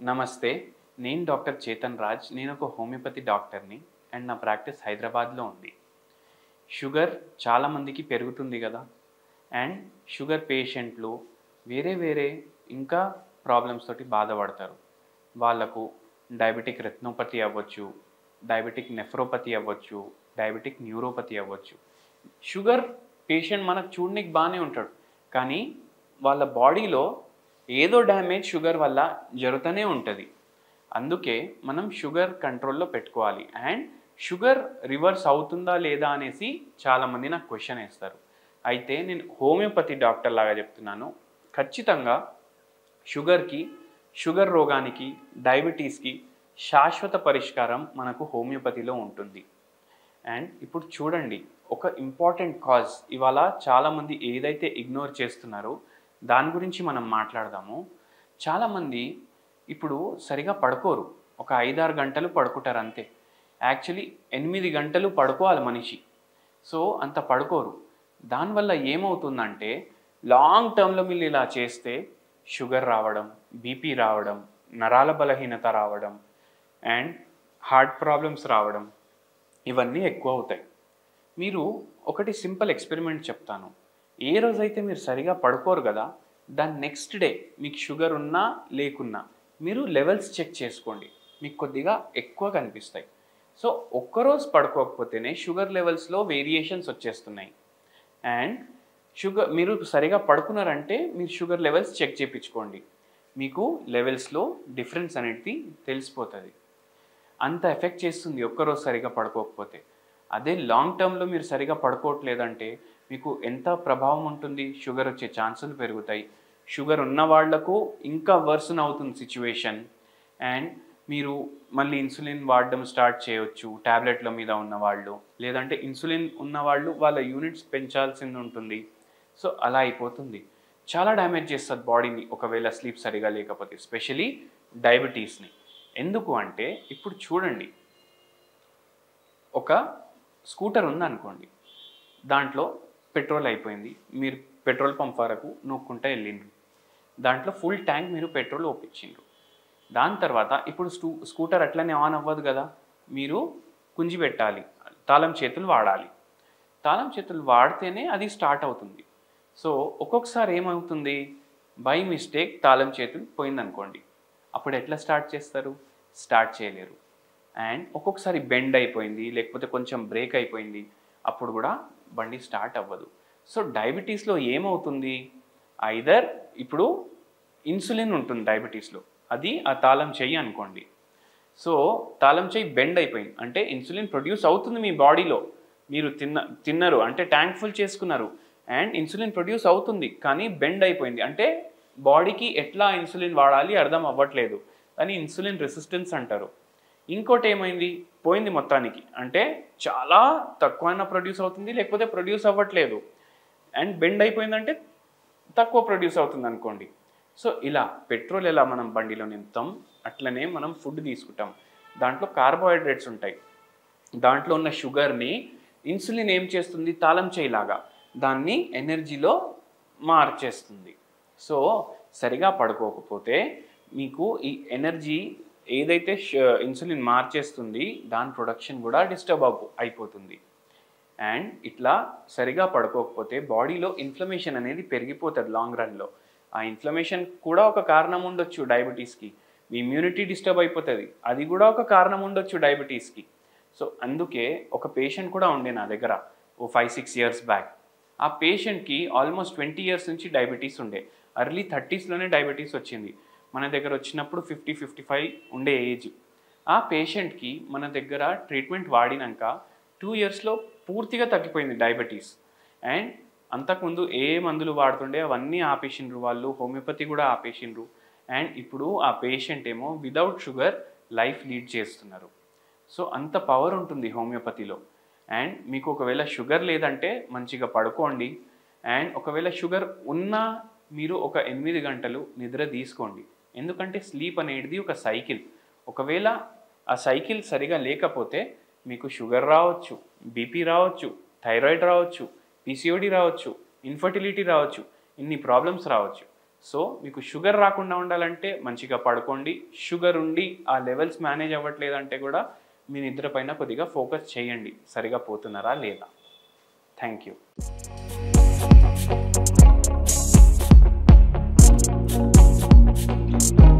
నమస్తే. నేను డాక్టర్ చేతన్ రాజ్. నేను ఒక హోమియోపతి డాక్టర్‌ని. అండ్ నా ప్రాక్టీస్ హైదరాబాద్‌లో ఉంది. షుగర్ చాలామందికి పెరుగుతుంది గదా! అండ్ షుగర్ పేషెంట్లు వేరే వేరే ఇంకా ప్రాబ్లమ్స్ తోటి బాధపడతారు. వాళ్ళకు డయాబెటిక్ రెటినోపతి అవ్వచ్చు, డయాబెటిక్ నెఫ్రోపతి అవ్వచ్చు, డయాబెటిక్ న్యూరోపతి అవ్వచ్చు. షుగర్ పేషెంట్ మనకు చూడనీకి బానే ఉంటాడు. కానీ వాళ్ళ బాడీలో ఏదో డ్యామేజ్ షుగర్ వల్ల జరుగుతూనే ఉంటది. అందుకే మనం షుగర్ కంట్రోల్‌లో పెట్టుకోవాలి. అండ్ షుగర్ రివర్స్ అవుతుందా లేదా అనేసి చాలామంది నాకు క్వెషన్ ఏస్తారు. అయితే నేను హోమియోపతి డాక్టర్ లాగా చెప్తున్నాను. ఖచ్చితంగా షుగర్‌కి, షుగర్ రోగానికి, డయాబెటీస్‌కి శాశ్వత పరిష్కారం మనకు హోమియోపతిలో ఉంటుంది. అండ్ ఇప్పుడు చూడండి, ఒక ఇంపార్టెంట్ కాజ్ ఇవాళ చాలామంది ఏదైతే ఇగ్నోర్ చేస్తున్నారో దాని గురించి మనం మాట్లాడదాము. చాలామంది ఇప్పుడు సరిగా పడుకోరు. ఒక 5, 6 గంటలు పడుకుంటారు అంతే. యాక్చువల్లీ 8 గంటలు పడుకోవాలి మనిషి. సో అంత పడుకోరు. దానివల్ల ఏమవుతుందంటే లాంగ్ టర్మ్‌లో మీరు ఇలా చేస్తే షుగర్ రావడం, బీపీ రావడం, నరాల బలహీనత రావడం అండ్ హార్ట్ ప్రాబ్లమ్స్ రావడం ఇవన్నీ ఎక్కువ అవుతాయి. మీరు ఒకటి సింపుల్ ఎక్స్పెరిమెంట్ చెప్తాను. ఏ రోజైతే మీరు సరిగా పడుకోరు కదా, దాని నెక్స్ట్ డే మీకు షుగర్ ఉన్నా లేకున్నా మీరు లెవెల్స్ చెక్ చేసుకోండి. మీకు కొద్దిగా ఎక్కువ కనిపిస్తాయి. సో ఒక్కరోజు పడుకోకపోతేనే షుగర్ లెవెల్స్లో వేరియేషన్స్ వచ్చేస్తున్నాయి. అండ్ మీరు సరిగా పడుకున్నారంటే మీరు షుగర్ లెవెల్స్ చెక్ చేయించుకోండి. మీకు లెవెల్స్లో డిఫరెన్స్ అనేది తెలిసిపోతుంది. అంత ఎఫెక్ట్ చేస్తుంది ఒక్కరోజు సరిగా పడుకోకపోతే. అదే లాంగ్ టర్మ్‌లో మీరు సరిగా పడుకోవట్లేదంటే మీకు ఎంత ప్రభావం ఉంటుంది? షుగర్ వచ్చే ఛాన్సులు పెరుగుతాయి. షుగర్ ఉన్న వాళ్లకు ఇంకా వర్సన్ అవుతుంది సిట్యుయేషన్. అండ్ మీరు మళ్ళీ ఇన్సులిన్ వాడడం స్టార్ట్ చేయొచ్చు టాబ్లెట్ల మీద ఉన్నవాళ్ళు. లేదంటే ఇన్సులిన్ ఉన్నవాళ్ళు వాళ్ళ యూనిట్స్ పెంచాల్సింది ఉంటుంది. సో అలా అయిపోతుంది. చాలా డ్యామేజ్ చేస్తుంది బాడీని ఒకవేళ స్లీప్ సరిగా లేకపోతే. ఎస్పెషల్లీ డయాబెటీస్‌ని. ఎందుకు అంటే ఇప్పుడు చూడండి, ఒక స్కూటర్ ఉందనుకోండి. దాంట్లో పెట్రోల్ అయిపోయింది. మీరు పెట్రోల్ పంప్ వరకు నూక్కుంటా వెళ్ళిండ్రు. దాంట్లో ఫుల్ ట్యాంక్ మీరు పెట్రోల్ ఒప్పించిండ్రు. దాని తర్వాత ఇప్పుడు స్కూటర్ అట్లనే ఆన్ అవ్వదు కదా. మీరు కుంజి పెట్టాలి. తాళం చేతులు వాడాలి. తాళం చేతులు వాడితేనే అది స్టార్ట్ అవుతుంది. సో ఒక్కొక్కసారి ఏమవుతుంది, బై మిస్టేక్ తాళం చేతులు పోయిందనుకోండి. అప్పుడు ఎట్లా స్టార్ట్ చేస్తారు? స్టార్ట్ చేయలేరు. అండ్ ఒక్కొక్కసారి బెండ్ అయిపోయింది, లేకపోతే కొంచెం బ్రేక్ అయిపోయింది, అప్పుడు కూడా బండి స్టార్ట్ అవ్వదు. సో డయాబెటీస్లో ఏమవుతుంది, ఐదర్ ఇప్పుడు ఇన్సులిన్ ఉంటుంది డయాబెటీస్లో, అది ఆ తాళం చెయ్యి అనుకోండి. సో తాళం చెయ్యి బెండ్ అయిపోయింది అంటే ఇన్సులిన్ ప్రొడ్యూస్ అవుతుంది మీ బాడీలో. మీరు తిన్నారు అంటే ట్యాంక్ ఫుల్ చేసుకున్నారు అండ్ ఇన్సులిన్ ప్రొడ్యూస్ అవుతుంది, కానీ బెండ్ అయిపోయింది అంటే బాడీకి ఎట్లా ఇన్సులిన్ వాడాలి అర్థం అవ్వట్లేదు. అని ఇన్సులిన్ రెసిస్టెన్స్ అంటారు. ఇంకోటి ఏమైంది, పోయింది మొత్తానికి. అంటే చాలా తక్కువైనా ప్రొడ్యూస్ అవుతుంది, లేకపోతే ప్రొడ్యూస్ అవ్వట్లేదు. అండ్ బెండ్ అయిపోయిందంటే తక్కువ ప్రొడ్యూస్ అవుతుంది అనుకోండి. సో ఇలా పెట్రోల్ ఎలా మనం బండిలో నింపుతాం, అట్లనే మనం ఫుడ్ తీసుకుంటాం. దాంట్లో కార్బోహైడ్రేట్స్ ఉంటాయి. దాంట్లో ఉన్న షుగర్ని ఇన్సులిన్ ఏం చేస్తుంది, తాళం చేయిలాగా దాన్ని ఎనర్జీలో మార్చేస్తుంది. సో సరిగా పడుకోకపోతే మీకు ఈ ఎనర్జీ ఏదైతే ఇన్సులిన్ మార్చేస్తుంది దాని ప్రొడక్షన్ కూడా డిస్టర్బ్ అయిపోతుంది. అండ్ ఇట్లా సరిగా పడుకోకపోతే బాడీలో ఇన్ఫ్లమేషన్ అనేది పెరిగిపోతుంది లాంగ్ రన్లో. ఆ ఇన్ఫ్లమేషన్ కూడా ఒక కారణం ఉండొచ్చు డయాబెటీస్కి. మీ ఇమ్యూనిటీ డిస్టర్బ్ అయిపోతుంది, అది కూడా ఒక కారణం ఉండొచ్చు డయాబెటీస్కి. సో అందుకే ఒక పేషెంట్ కూడా ఉండే నా దగ్గర ఓ 5-6 ఇయర్స్ బ్యాక్. ఆ పేషెంట్కి ఆల్మోస్ట్ 20 ఇయర్స్ నుంచి డయాబెటీస్ ఉండే. ఎర్లీ 30స్లోనే డయాబెటీస్ వచ్చింది. మన దగ్గర వచ్చినప్పుడు 50-55 ఉండే ఏజ్. ఆ పేషెంట్కి మన దగ్గర ట్రీట్మెంట్ వాడినాక 2 ఇయర్స్లో పూర్తిగా తగ్గిపోయింది డయాబెటీస్. అండ్ అంతకుముందు ఏ మందులు వాడుతుండే అవన్నీ ఆపేసిండ్రు వాళ్ళు, హోమియోపతి కూడా ఆపేసిండ్రు. అండ్ ఇప్పుడు ఆ పేషెంట్ ఏమో వితౌట్ షుగర్ లైఫ్ లీడ్ చేస్తున్నారు. సో అంత పవర్ ఉంటుంది హోమియోపతిలో. అండ్ మీకు ఒకవేళ షుగర్ లేదంటే మంచిగా పడుకోండి. అండ్ ఒకవేళ షుగర్ ఉన్నా మీరు ఒక 8 గంటలు నిద్ర తీసుకోండి. ఎందుకంటే స్లీప్ అనేది ఒక సైకిల్. ఒకవేళ ఆ సైకిల్ సరిగా లేకపోతే మీకు షుగర్ రావచ్చు, బీపీ రావచ్చు, థైరాయిడ్ రావచ్చు, పీసీఓడి రావచ్చు, ఇన్ఫర్టిలిటీ రావచ్చు, ఇన్ని ప్రాబ్లమ్స్ రావచ్చు. సో మీకు షుగర్ రాకుండా ఉండాలంటే మంచిగా పడుకోండి. షుగర్ ఉండి ఆ లెవెల్స్ మేనేజ్ అవ్వట్లేదంటే కూడా మీ నిద్ర పైన కొద్దిగా ఫోకస్ చేయండి, సరిగా పోతున్నారా లేదా. Thank you.